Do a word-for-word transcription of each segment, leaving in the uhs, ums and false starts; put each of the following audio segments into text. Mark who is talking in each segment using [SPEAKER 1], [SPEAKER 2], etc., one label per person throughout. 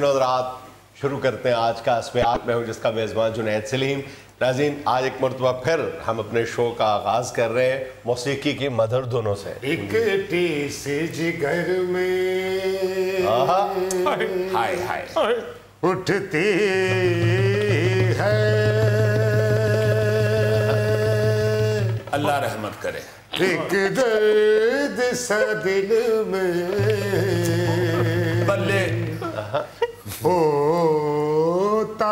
[SPEAKER 1] رات شروع کرتے ہیں آج کا اسمیات، میں ہوں جس کا میزبان جنید سلیم۔ ناظرین، آج ایک مرتبہ پھر ہم اپنے شو کا آغاز کر رہے ہیں موسیقی کی مدھر دھنوں سے۔
[SPEAKER 2] ایک ٹیس جگر میں
[SPEAKER 1] ہائے ہائے
[SPEAKER 2] اٹھتی ہے،
[SPEAKER 3] اللہ رحمت کرے،
[SPEAKER 2] ایک درد سا دل میں
[SPEAKER 3] بلے
[SPEAKER 2] ہوتا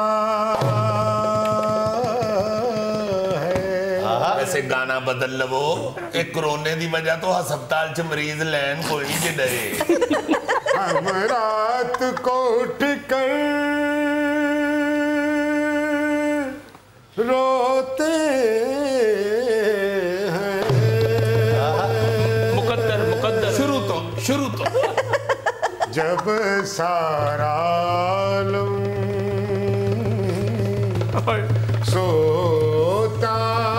[SPEAKER 2] ہے۔
[SPEAKER 3] ایسے گانا بدل لو، ایک کرونے دی وجہ تو ہسپتال چ مریض لین کوئی نہیں جے ڈرے۔
[SPEAKER 2] ہم رات کو اٹھ کر روتے ہیں،
[SPEAKER 3] مقدر مقدر شروع تو شروع تو
[SPEAKER 2] جب سارا عالم سوتا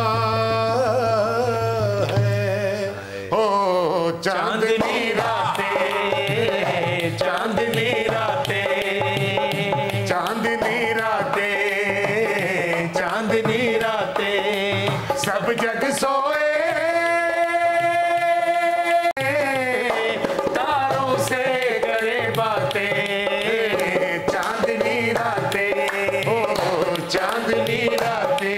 [SPEAKER 2] ہے، او چاندنی راتیں،
[SPEAKER 3] چاندنی راتیں،
[SPEAKER 2] چاندنی راتیں،
[SPEAKER 3] چاندنی راتیں،
[SPEAKER 2] سب جگ سوئے
[SPEAKER 3] تاروں سے کرے باتیں،
[SPEAKER 2] چاندنی راتیں، او چاندنی راتیں۔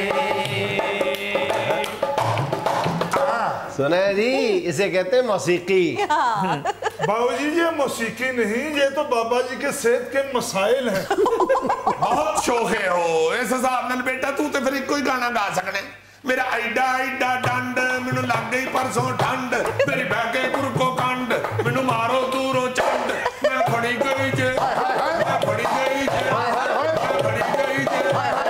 [SPEAKER 1] سنا ہے جی، اسے کہتے ہیں موسیقی۔
[SPEAKER 4] باو جی یہ موسیقی نہیں، یہ تو بابا جی کے صحت کے مسائل ہیں۔
[SPEAKER 3] بہت شوخے ہو اس حساب نال بیٹا، تو تے پھر کوئی گانا گا سکنے۔ میرا ایڈا ایڈا ڈنڈ مینو لگ گئی پرسوں ٹھنڈ، میری بہ کے کرکو کنڈ مینو مارو دورو چنڈ، میں پھڑی گئی جے، میں پھڑی گئی جے، میں پھڑی گئی جے۔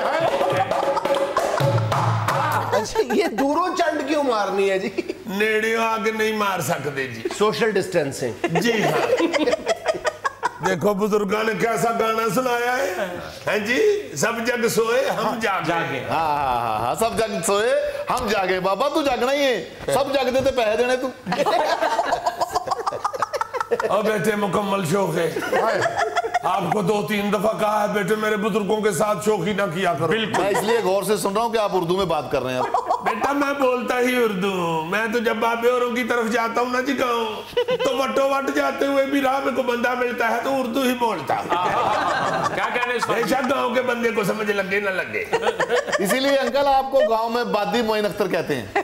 [SPEAKER 1] اچھا یہ دوروں چنڈ کیوں مارنی ہے جی؟
[SPEAKER 3] نیڑے آگ نہیں مار سکتے جی۔
[SPEAKER 1] Social distancing.
[SPEAKER 3] جی ہاں، دیکھو بزرگاں نے کیسا گانا سنایا ہے، ہیں جی، سب جگ سوئے ہم جاگے۔
[SPEAKER 5] ہاں ہاں ہاں سب جگ سوئے ہم جاگے۔ بابا تو جاگنا ہی ہے، سب جگ دے تے پیسے دینے تو۔
[SPEAKER 3] اور بیٹے مکمل شوق ہے، آپ کو دو تین دفعہ کہا ہے بیٹے میرے بزرگوں کے ساتھ شوخی نہ کیا کرو۔
[SPEAKER 5] میں اس لیے غور سے سن رہا ہوں کہ آپ اردو میں بات کر رہے ہیں۔
[SPEAKER 3] بیٹا میں بولتا ہی اردو ہوں، میں تو جب بابے اوروں کی طرف جاتا ہوں نا جی گاؤں، تو وٹو وٹ جاتے ہوئے بھی راہ میں کو بندہ ملتا ہے تو اردو ہی بولتا ہوں،
[SPEAKER 6] کیا کہنے اس
[SPEAKER 3] بے شک گاؤں کے بندے کو سمجھ لگے نہ لگے۔
[SPEAKER 5] اسی لیے انکل آپ کو گاؤں میں بادی معین اختر کہتے ہیں۔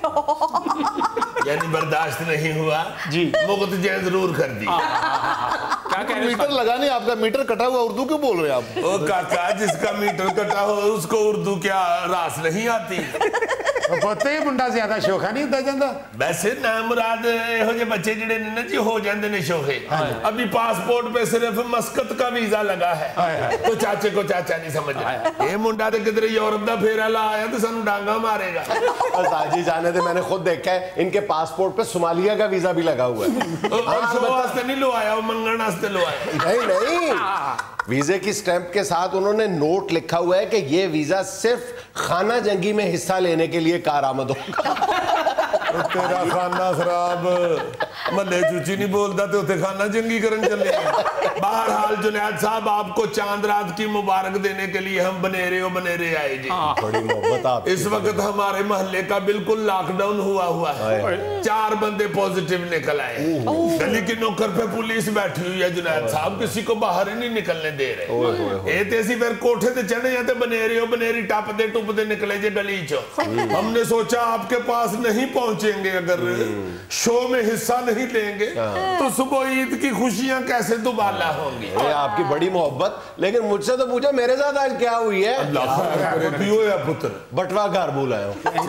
[SPEAKER 3] یعنی برداشت نہیں ہوا جی، مغت جین ضرور کر دی۔
[SPEAKER 6] کیا کہنے
[SPEAKER 5] میٹر لگا نہیں آپ کا، میٹر کٹا ہوا، اردو کیوں بول رہے ہیں آپ؟
[SPEAKER 3] او کاکا جس کا میٹر کٹا ہو اس کو اردو کیا راس نہیں آتی؟
[SPEAKER 2] پتہ ہی منڈا زیادہ شوخا نہیں ہوتا جاندہ۔
[SPEAKER 3] ویسے نام مراد ہو جے بچے جڑے نے جی ہو جاندے نے شوخے، ابھی پاسپورٹ پہ صرف مسقط کا ویزا لگا ہے تو چاچے کو چاچا نہیں سمجھ رہا۔ یہ منڈا تے کدھر یورپ دا پھیرا لا آیا تو سانو ڈانگا مارے گا۔
[SPEAKER 1] ساجی جانے دے، میں نے خود دیکھا ہے ان کے پاسپورٹ پہ صومالیہ کا ویزا بھی لگا ہوا ہے۔
[SPEAKER 3] شو واسطے نہیں لو آیا، وہ منگن واسطے لو آیا۔
[SPEAKER 1] نہیں نہیں، ویزے کی سٹیمپ کے ساتھ انہوں نے نوٹ لکھا ہوا ہے کہ یہ ویزا صرف خانہ جنگی میں حصہ لینے کے لیے کارآمد ہوگا۔
[SPEAKER 3] تیرا خانہ خراب، ملے چوچی نہیں بولتا تو تے خانہ جنگی کرن چلے ہیں۔ بہرحال جنید صاحب آپ کو چاند رات کی مبارک دینے کے لیے ہم بنیرے و بنیرے آئے جی۔
[SPEAKER 1] بڑی محبت آپ
[SPEAKER 3] اس وقت ہمارے محلے کا بالکل لاک ڈاؤن ہوا ہوا ہے، چار بندے پوزیٹیو نکل آئے ہیں، گلی کی نوکر پہ پولیس بیٹھی ہوئی ہے جنید صاحب، کسی کو باہر ہی نہیں نکلنے دے رہے۔ اے تیسی پھر کوٹھے تے چڑھے ہیں تے بنیرے و بنیری ٹاپ دے ٹوپ دے نکلے جے گلی چو۔ ہم نے سوچا آپ کے پاس نہیں پہنچیں گے، اگر شو میں حصہ نہیں لیں گے تو صبح عید کی خوشیاں کیسے دوبالا ہوں گی۔
[SPEAKER 1] یہ آپ کی بڑی محبت، لیکن مجھ سے تو پوچھا میرے ساتھ آج کیا ہوئی ہے؟
[SPEAKER 3] اللہ خیر کرے، پیو یا پتر
[SPEAKER 1] بٹوا گھر بول آیا ہوں۔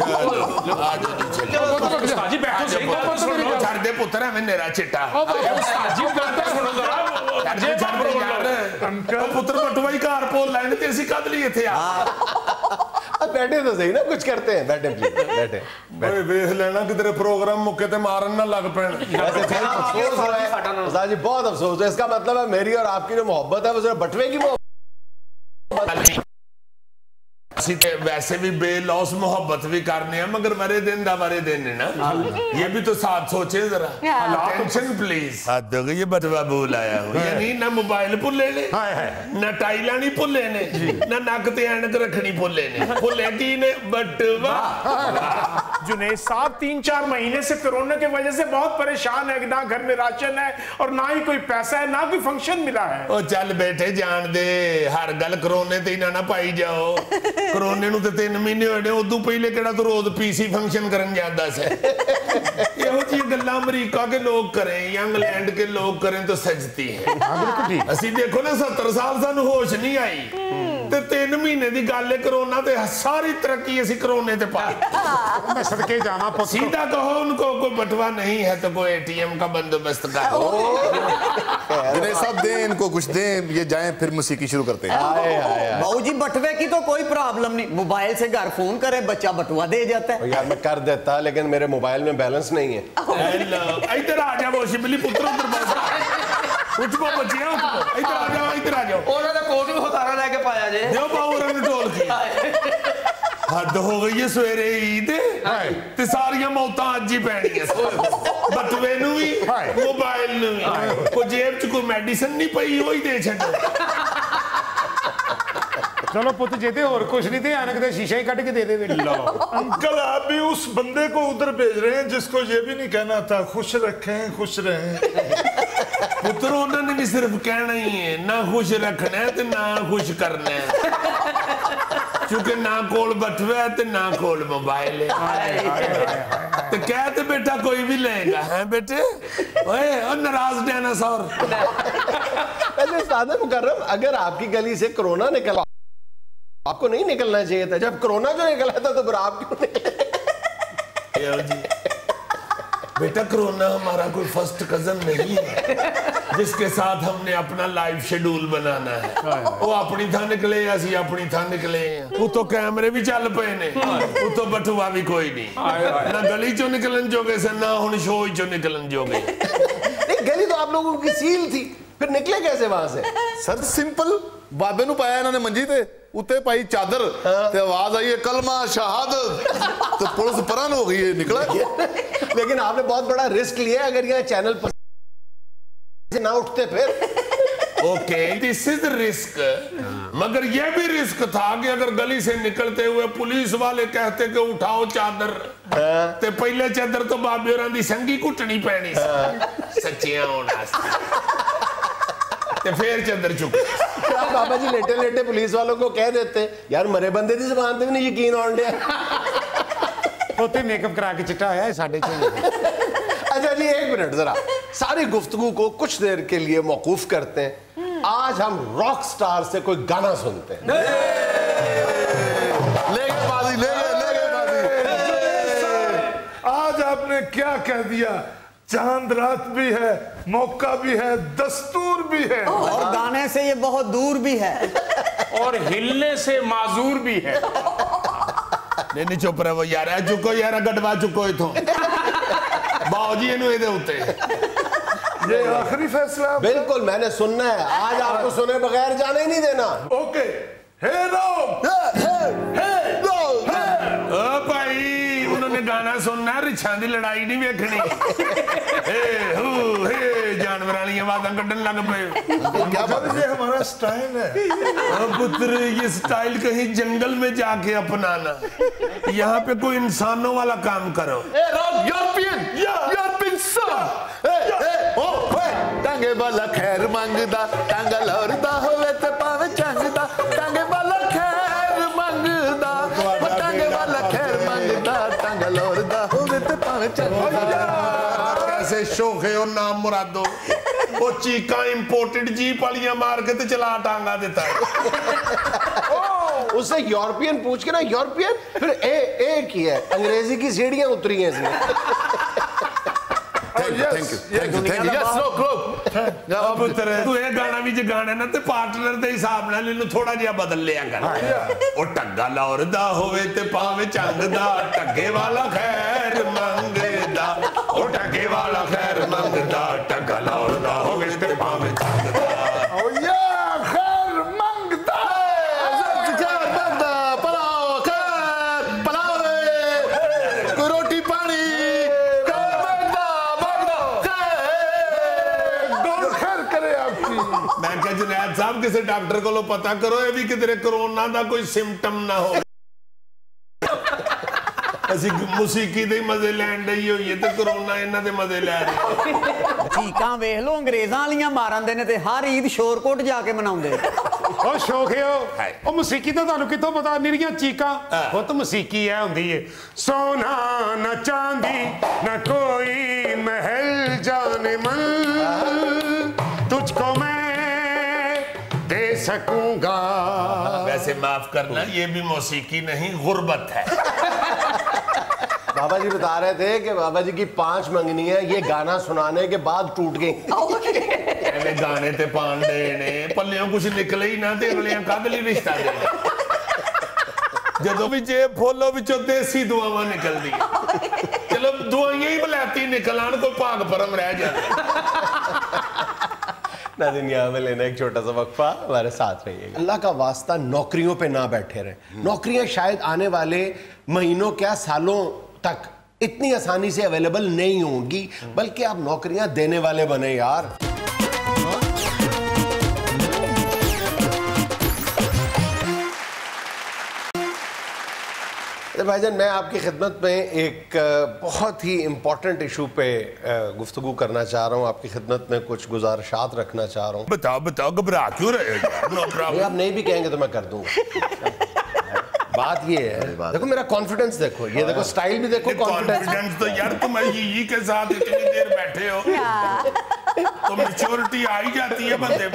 [SPEAKER 6] استاد جی بیٹھو صحیح، گل تو سنو۔
[SPEAKER 3] چھڑ دے پتر ہمیں نیرا چٹا۔
[SPEAKER 6] استاد جی گل تو سنو ذرا۔
[SPEAKER 3] چھڑ دے یار، پتر بٹوا ہی کار پول لائن تے اسی قد لیے تھے آپ۔
[SPEAKER 1] بیٹھے تو صحیح نا، کچھ کرتے ہیں، بیٹھے پلیز بیٹھے۔
[SPEAKER 3] بھائی ویخ لینا کہ تیرے پروگرام مکے تے مارن نہ لگ پین۔
[SPEAKER 1] ویسے پھر افسوس ہو رہا ہے استاد جی، بہت افسوس ہے۔ اس کا مطلب ہے میری اور آپ کی جو محبت ہے وہ صرف بٹوے کی محبت
[SPEAKER 3] ਅਸੀਂ ਤੇ वैसे भी बेलौस मोहब्बत भी करने हैं मगर मरे दिन दा मरे दिन है ना ये भी तो साथ सोचे जरा टेंशन प्लीज हद हो गई ये बटवा बोल आया हूं यानी ना मोबाइल भुल्ले ने ना टाइलां नहीं भुल्ले ने ना नक ते ऐनक रखनी भुल्ले ने भुल्ले की ने बटवा
[SPEAKER 6] जुनैद साहब तीन चार महीने से कोरोना की वजह से बहुत परेशान है, ना घर में राशन है और ना ही कोई पैसा है, ना कोई फंक्शन मिला है।
[SPEAKER 3] ओ चल बैठे जान दे हर गल कोरोने ते ना ना पाई जाओ कोरोने ਨੂੰ ਤੇ तीन महीने ਹੋਏ ਨੇ ਉਦੋਂ ਪਹਿਲੇ ਕਿਹੜਾ ਤੂੰ ਰੋਜ਼ ਪੀਸੀ ਫੰਕਸ਼ਨ ਕਰਨ ਜਾਂਦਾ ਸੀ ਇਹੋ ਜਿਹੀ ਗੱਲਾਂ ਅਮਰੀਕਾ के लोग करें या इंग्लैंड के लोग करें तो सजती है ਅਸੀਂ ਦੇਖੋ ਨਾ सत्तर साल ਸਾਨੂੰ ਹੋਸ਼ ਨਹੀਂ ਆਈ ਤੇ तीन महीने ਦੀ ਗੱਲ ਹੈ कोरोना ਤੇ ਸਾਰੀ ਤਰੱਕੀ ਅਸੀਂ कोरोने ਤੇ ਪਾਈ
[SPEAKER 2] मैं सदके जाना पुत्र
[SPEAKER 3] सीधा कहो उनको कोई बटवा नहीं है तो कोई एटीएम का बंदोबस्त करो
[SPEAKER 5] दिनेश साहब दें इनको कुछ दें ये जाएं फिर मौसीकी शुरू करते हैं
[SPEAKER 7] बाबू जी बटवे की तो कोई प्रॉब्लम नहीं, मोबाइल से घर फोन करे बच्चा बटवा दे जाता है।
[SPEAKER 1] यार मैं कर देता लेकिन मेरे मोबाइल में बैलेंस नहीं है।
[SPEAKER 3] इधर आ जा वो शिबली पुत्र उधर बैठ उठ को बचिया उठ को इधर आ जाओ इधर आ जाओ
[SPEAKER 8] ਉਹਨਾਂ ਦਾ ਕੋਟ ਵੀ ਹਥਾਰਾ ਲੈ ਕੇ ਪਾਇਆ ਜੇ
[SPEAKER 3] ਦਿਓ ਬਾਬੂ ਰੰਗ ਢੋਲ ਕੀ ਹੱਦ ਹੋ ਗਈ ਹੈ ਸਵੇਰੇ ਈਦ ਤੇ ਸਾਰੀਆਂ ਮੌਤਾਂ ਅੱਜ ਹੀ ਪੈਣੀਆਂ ਬਟਵੇ ਨੂੰ ਵੀ ਮੋਬਾਈਲ ਨੂੰ ਵੀ ਕੋਈ ਜੇਬ ਚ ਕੋਈ ਮੈਡੀਸਨ ਨਹੀਂ ਪਈ ਹੋਈ ਦੇ ਛੱਡੋ
[SPEAKER 2] चलो पुत जेते और कुछ नहीं थे अनक दे शीशे ही कट के दे दे लो
[SPEAKER 4] अंकल आप भी उस बंदे को उधर भेज रहे हैं जिसको ये भी नहीं कहना था खुश रखें खुश रहें
[SPEAKER 3] पुत्र उन्होंने भी सिर्फ कहना ही है ना खुश रखना है तो ना खुश करना है क्योंकि ना कोल बटवा है तो ना कोल मोबाइल है तो क्या तो बेटा कोई भी लेगा है बेटे ओए और नाराज डायनासोर
[SPEAKER 1] वैसे उस्ताद मुकर्रम अगर आपकी गली से कोरोना निकला आपको नहीं निकलना चाहिए था, जब कोरोना जो निकला था तो फिर आप क्यों निकले?
[SPEAKER 3] बेटा कोरोना हमारा कोई फर्स्ट कजन नहीं है जिसके साथ हमने अपना लाइफ शेड्यूल बनाना है वो अपनी था निकले असी अपनी था निकले वो तो कैमरे भी चल पे ने वो तो बटुआ भी कोई नहीं ना गली चो निकलन जोगे से ना हुन शो चो निकलन जोगे
[SPEAKER 1] नहीं गली तो आप लोगों की सील थी फिर निकले कैसे वहां से?
[SPEAKER 5] सर सिंपल बाबे नु पाया इन्होंने मंजी ते उत्ते पाई चादर ते आवाज आई है कलमा शहादत तो पुलिस परन हो गई है निकला
[SPEAKER 1] लेकिन आपने बहुत बड़ा रिस्क लिया अगर ये चैनल पर ना उठते फिर
[SPEAKER 3] ओके दिस इज रिस्क मगर यह भी रिस्क था कि अगर गली से निकलते हुए पुलिस वाले कहते कि उठाओ चादर ते पहले चादर तो बाबे होरां दी संगी घुटनी पैनी सच्चियां होना ते फिर चादर चुक
[SPEAKER 1] बाबा जी लेटे लेटे पुलिस वालों को कह देते यार मरे बंदे दी जुबान ते भी नहीं यकीन आउण दिया
[SPEAKER 2] पोते मेकअप करा के चिट्टा आया है साढ़े छह
[SPEAKER 1] अच्छा जी एक मिनट जरा सारी गुफ्तगू को कुछ देर के लिए मौकूफ करते हैं आज हम रॉक स्टार से कोई गाना सुनते हैं
[SPEAKER 5] ले गए बाजी ले गए ले गए बाजी
[SPEAKER 4] आज आपने क्या कह दिया चांद रात भी है मौका भी है दस्तूर भी है
[SPEAKER 7] और गाने से ये बहुत दूर भी है
[SPEAKER 6] और हिलने से माजूर भी है
[SPEAKER 3] नहीं नहीं चुप रहो यार चुको यार गडवा चुको इथों बाऊजी इन्हू इहदे उत्ते
[SPEAKER 4] ये आखिरी फैसला
[SPEAKER 1] बिल्कुल मैंने सुनना है आज आपको सुने बगैर जाने ही नहीं देना
[SPEAKER 4] ओके हे लोग
[SPEAKER 3] ओ भाई उन्होंने गाना सुनना रिछां दी लड़ाई नहीं वेखनी हे हू हे जानवर वाली आवाज़ां कड्ढन लग पे
[SPEAKER 4] क्या बात है ये हमारा स्टाइल है
[SPEAKER 3] ओ पुत्र ये स्टाइल कहीं जंगल में जाके अपनाना यहाँ पे कोई इंसानों वाला काम करो
[SPEAKER 5] यूरोपियन यूरोपियन सॉन्ग ए ए ओ ओए टांगे वाला खैर मंगदा टांगा लौरदा होवे ते पावे चंगदा टांगे वाला खैर मंगदा टांगे वाला खैर मंगदा टांगा लौरदा होवे ते पावे चंगदा
[SPEAKER 3] कैसे शौक है और नाम मुरादो वो चीका इंपोर्टेड जीप वालियां मार के ते चला टांगा देता है
[SPEAKER 1] उससे यूरोपियन पूछ के ना यूरोपियन फिर ए ए की है अंग्रेजी की सीढ़ियां उतरी हैं इसमें
[SPEAKER 5] thank you thank you thank you yes no club
[SPEAKER 3] पुत्र तू ये गाना भी जे गाना ना ते पार्टनर दे हिसाब नाल इनु थोड़ा जिहा बदल लिया कर ओ टग्गा लौरदा होवे ते पावे चंगदा टग्गे वाला खैर मंगदा ओ टग्गे वाला खैर मंगदा टग्गा लौरदा होवे ते पावे चंगदा
[SPEAKER 5] ओ या खैर मंगदा जगदा बंदा परा
[SPEAKER 3] साहब किसी डॉक्टर को पता करो ये भी किधरे कोरोना का कोई सिम्टम ना हो ਅਸੀਂ ਮੌਸੀਕੀ ਦੇ ਮਜ਼ੇ ਲੈਣ ਡਈ ਹੋਈਏ ਤੇ ਕਰੋਨਾ ਇਹਨਾਂ ਦੇ ਮਜ਼ੇ ਲੈ ਰਹੇ
[SPEAKER 7] ਚੀਕਾਂ ਵੇਖ ਲਓ ਅੰਗਰੇਜ਼ਾਂ ਵਾਲੀਆਂ ਮਾਰਦੇ ਨੇ ਤੇ ਹਰ ਈਦ ਸ਼ੋਰਕੋਟ ਜਾ ਕੇ ਮਨਾਉਂਦੇ
[SPEAKER 2] ਉਹ ਸ਼ੌਖਿਓ ਉਹ ਮਸੀਕੀ ਤਾਂ ਤੁਹਾਨੂੰ ਕਿੱਥੋਂ ਪਤਾ ਨਿਰੀਆਂ ਚੀਕਾਂ ਉਹ ਤਾਂ ਮਸੀਕੀ ਐ ਹੁੰਦੀ ਏ ਸੋਨਾ ਨਾ ਚਾਂਦੀ ਨਾ ਕੋਈ ਮਹਿਲ ਜਾਨੇ ਮਨ ਤੁਝਕੋ ਮੈਂ दे सकूंगा
[SPEAKER 3] वैसे माफ करना ये भी मौसीकी नहीं गुर्बत है
[SPEAKER 1] बाबा जी बता रहे थे कि बाबा जी की पांच मंगनी है ये गाना सुनाने के बाद टूट गई
[SPEAKER 3] गाने ते पान देने पल्लियों कुछ निकले ही ना ते अगलियां कद लई रिश्ता देने जदों भी जे फुल्लो विचों देसी दुआवां निकलदियां चलो दुआइयां ही बलैती निकल आन कोई भाग परम रह जाए
[SPEAKER 1] नाज़रीन यहाँ में लेना एक छोटा सा वक्फा हमारे साथ रहिएगा अल्लाह का वास्ता नौकरियों पे ना बैठे रहे नौकरियां शायद आने वाले महीनों क्या सालों तक इतनी आसानी से अवेलेबल नहीं होंगी बल्कि आप नौकरियां देने वाले बने यार भाईजान मैं आपकी खिदमत में एक बहुत ही इम्पोर्टेंट इशू पे गुफ्तगू करना चाह रहा हूँ आपकी खिदमत में कुछ गुजारिशात रखना चाह रहा हूँ
[SPEAKER 3] बताओ बताओ घबरा क्यों रहे हो
[SPEAKER 1] आप नहीं भी कहेंगे तो मैं कर दूंगा बात ये है देखो मेरा कॉन्फिडेंस देखो ये देखो स्टाइल भी देखो
[SPEAKER 3] कॉन्फिडेंस तो यार तुम यही के साथ इतनी देर बैठे हो तो मैच्योरिटी आ ही जाती है बंदे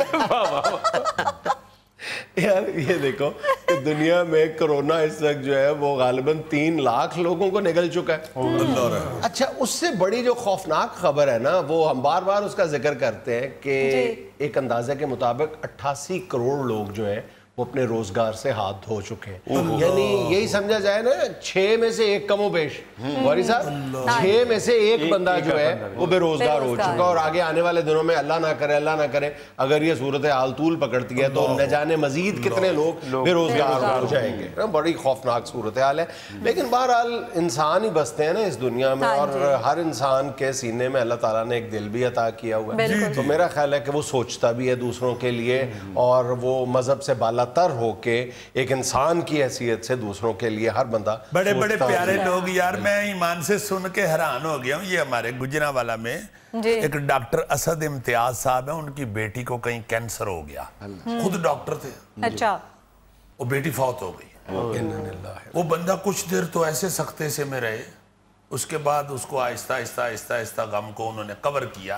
[SPEAKER 3] में
[SPEAKER 1] यार ये देखो कि दुनिया में कोरोना इस वक्त जो है वो गालिबन तीन लाख लोगों को निकल चुका है अच्छा उससे बड़ी जो खौफनाक खबर है ना वो हम बार बार उसका जिक्र करते हैं कि एक अंदाजे के मुताबिक अट्ठासी करोड़ लोग जो हैं वो अपने रोजगार से हाथ धो चुके हैं यानी यही समझा जाए ना छह में से एक कमोबेश गौरी साहब छह में से एक बंदा जो है वो बेरोजगार हो चुका और आगे आने वाले दिनों में अल्लाह ना करे अल्लाह ना करे अगर ये सूरत हाल तूल पकड़ती है तो न जाने मजीद कितने लोग बेरोजगार हो जाएंगे ना बड़ी खौफनाक सूरत हाल है लेकिन बहरहाल इंसान ही बसते हैं ना इस दुनिया में और हर इंसान के सीने में अल्लाह ताला ने एक दिल भी अता किया हुआ है तो मेरा ख्याल है कि वो सोचता भी है दूसरों के लिए और वो मजहब से बाला तर होके एक इंसान की हैसियत से दूसरों के लिए हर बंदा
[SPEAKER 3] बड़े बड़े प्यारे लोग यार मैं ईमान से सुन के हैरान हो गया हूँ ये हमारे गुजरांवाला में एक डॉक्टर असद इम्तियाज साहब है उनकी बेटी को कहीं कैंसर हो गया खुद डॉक्टर थे
[SPEAKER 9] अच्छा
[SPEAKER 3] वो बेटी फौत हो गई वो बंदा कुछ देर तो ऐसे सख्ते से में रहे उसके बाद उसको आहिस्ता आहिस्ता आहिस्ता आहिस्ता गम को उन्होंने कवर किया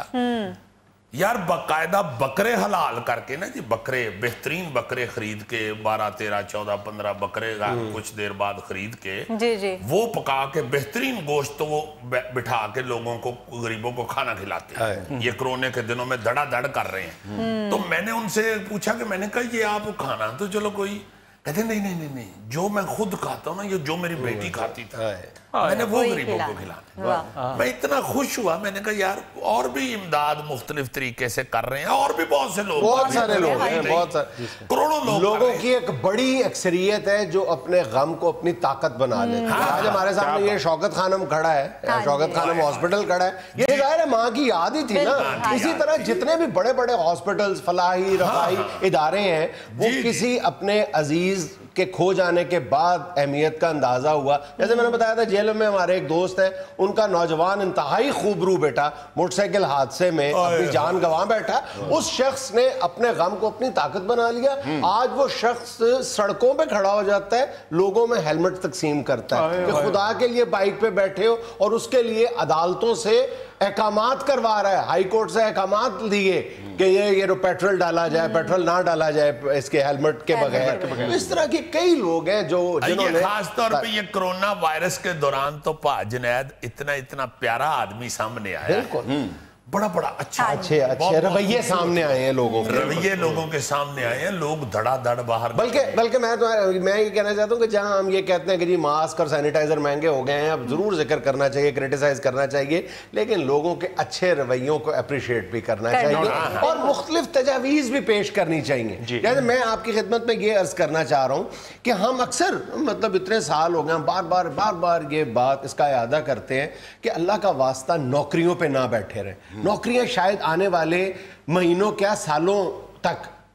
[SPEAKER 3] यार बाकायदा बकरे हलाल करके ना जी बकरे बेहतरीन बकरे खरीद के बारह तेरह चौदह पंद्रह बकरे कुछ देर बाद खरीद के
[SPEAKER 9] जी जी
[SPEAKER 3] वो पका के बेहतरीन गोश्त तो वो बिठा के लोगों को गरीबों को खाना खिलाते हैं ये कोरोना के दिनों में धड़ाधड़ कर रहे हैं तो मैंने उनसे पूछा कि मैंने कहा ये आप खाना तो चलो कोई कहते नहीं नहीं नहीं नहीं जो मैं खुद खाता हूँ ना ये जो मेरी बेटी खाती थी मैंने वो गरीबों को खिलाना मैं इतना खुश हुआ मैंने कहा यार और भी इमदाद मुख्तलिफ तरीके से कर रहे हैं और भी बहुत से लोग
[SPEAKER 1] बहुत सारे लोग हैं बहुत सारे
[SPEAKER 3] करोड़ों लोग
[SPEAKER 1] लोगों की एक बड़ी अक्सरियत है जो अपने गम को अपनी ताकत बना लेते हैं आज हमारे सामने ये शौकत खानम खड़ा है शौकत खानम हॉस्पिटल खड़ा है ये जाहिर है माँ की याद ही थी ना इसी तरह जितने भी बड़े बड़े हॉस्पिटल्स फलाही रफाही इदारे हैं वो किसी अपने अजीज के खो जाने के बाद अहमियत का अंदाजा हुआ जैसे मैंने बताया था जेल में हमारे एक दोस्त है उनका नौजवान इंतहाई खूबरू बेटा मोटरसाइकिल हादसे में अपनी जान गंवा बैठा उस शख्स ने अपने गम को अपनी ताकत बना लिया आज वो शख्स सड़कों पे खड़ा हो जाता है लोगों में हेलमेट तकसीम करता है कि खुदा के लिए बाइक पे बैठे हो और उसके लिए अदालतों से अहकामात करवा रहा है हाई कोर्ट से अहकामात दिए कि ये ये पेट्रोल डाला जाए पेट्रोल ना डाला जाए इसके हेलमेट के बगैर इस तरह के कई लोग हैं जो जिन्होंने
[SPEAKER 3] खास तौर पे ये कोरोना वायरस के दौरान तो पा जुनैद इतना इतना प्यारा आदमी सामने आया
[SPEAKER 1] बिल्कुल
[SPEAKER 3] बड़ा बड़ा अच्छा
[SPEAKER 1] अच्छे अच्छे रवैये सामने आए हैं लोगों के
[SPEAKER 3] रवैये लोगों के सामने आए हैं लोग धड़ाधड़ बाहर
[SPEAKER 1] बल्कि बल्कि मैं तो मैं ये कहना चाहता हूँ कि जहाँ हम ये कहते हैं कि जी मास्क और सैनिटाइजर महंगे हो गए हैं अब जरूर जिक्र करना चाहिए क्रिटिसाइज करना चाहिए लेकिन लोगों के अच्छे रवैयों को अप्रिशिएट भी करना चाहिए और मुख्तलिफ तजावीज़ भी पेश करनी चाहिए जैसे मैं आपकी खिदमत में ये अर्ज करना चाह रहा हूँ कि हम अक्सर मतलब इतने साल हो गए बार बार बार बार ये बात इसका यादा करते हैं कि अल्लाह का वास्ता नौकरियों पर ना बैठे रहे नौकरियां शायद आने वाले महीनों क्या सालों तक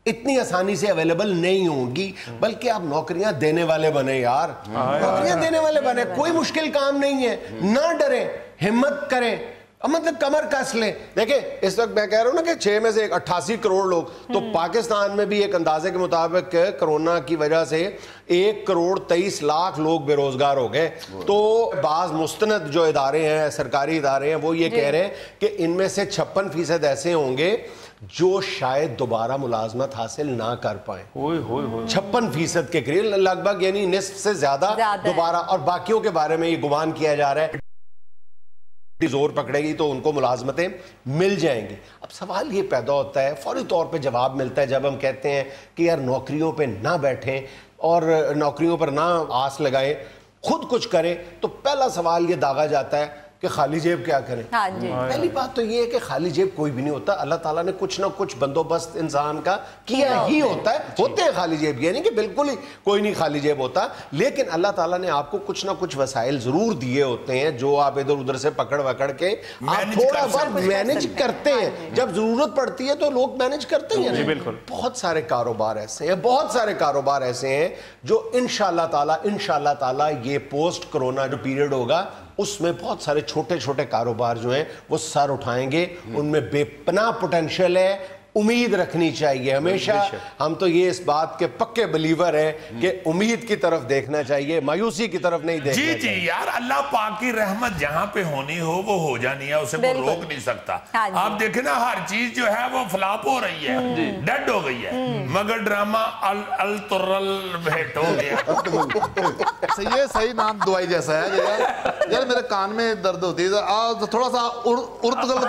[SPEAKER 1] اتنی آسانی سے اویلیبل نہیں ہوں گی، بلکہ آپ نوکریاں دینے والے بنے یار، نوکریاں دینے والے بنے، کوئی مشکل کام نہیں ہے، نہ ڈریں، ہمت کریں، مطلب کمر کس لیں۔ دیکھیں اس وقت میں کہہ رہا ہوں نا کہ چھ میں سے اٹھاسی کروڑ لوگ، تو پاکستان میں بھی ایک اندازے کے مطابق کرونا کی وجہ سے ایک کروڑ تیئیس لاکھ لوگ بے روزگار ہو گئے۔ تو بعض مستند جو ادارے ہیں، سرکاری ادارے ہیں، وہ یہ کہہ رہے ہیں کہ ان میں سے چھپن فیصد ایسے ہوں گے جو شاید دوبارہ ملازمت حاصل نہ کر پائیں، چھپن فیصد کے قریب، لگ بھگ یعنی نصف سے زیادہ دوبارہ، اور باقیوں کے بارے میں یہ گمان کیا جا رہا ہے زور پکڑے گی تو ان کو ملازمتیں مل جائیں گی۔ اب سوال یہ پیدا ہوتا ہے، فوری طور پہ جواب ملتا ہے جب ہم کہتے ہیں کہ یار نوکریوں پہ نہ بیٹھیں اور نوکریوں پر نہ آس لگائیں، خود کچھ کریں، تو پہلا سوال یہ داغا جاتا ہے کہ خالی جیب کیا کریں۔ پہلی بات تو یہ ہے کہ خالی جیب کوئی بھی نہیں ہوتا، اللہ تعالیٰ نے کچھ نہ کچھ بندوبست انسان کا کیا ہی ہوتا ہے، ہوتے ہیں خالی جیب، یہ نہیں کہ بالکل ہی کوئی نہیں خالی جیب ہوتا، لیکن اللہ تعالیٰ نے آپ کو کچھ نہ کچھ وسائل ضرور دیے ہوتے ہیں جو آپ ادھر ادھر سے پکڑ وکڑ کے آپ تھوڑا بہت مینج کرتے ہیں، جب ضرورت پڑتی ہے تو لوگ مینج کرتے ہیں۔ بہت سارے کاروبار ایسے ہیں، بہت سارے کاروبار ایسے ہیں جو انشاءاللہ تعالیٰ انشاءاللہ تعالیٰ یہ پوسٹ کرونا جو پیریڈ ہوگا اس میں بہت سارے چھوٹے چھوٹے کاروبار جو ہیں وہ سر اٹھائیں گے، ان میں بے پناہ پوٹینشل ہے، امید رکھنی چاہیے ہمیشہ۔ ہم تو یہ اس بات کے پکے بلیور ہیں کہ امید کی طرف دیکھنا چاہیے، مایوسی کی طرف نہیں دیکھنا چاہیے۔
[SPEAKER 3] جی جی یار، اللہ پاک کی رحمت جہاں پہ ہونی ہو وہ ہو جانی ہے، اسے وہ روک نہیں سکتا۔ آپ دیکھیں نا، ہر چیز جو ہے وہ فلاپ ہو رہی ہے، ڈیڈ ہو گئی ہے، مگر ڈرامہ الترل بھیٹ ہو گیا۔
[SPEAKER 5] یہ صحیح نام دوائی جیسا ہے یار، میرے کان میں درد ہوتی ہے، تھوڑا سا ارتگل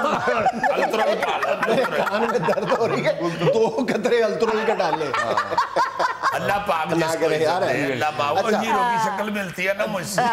[SPEAKER 1] کان میں درد ہو رہی ہے، دو قطرے الترل کے ڈالے۔
[SPEAKER 3] اللہ پاک جس کو اللہ پاک ہیرو کی شکل ملتی ہے نا مجھ سے،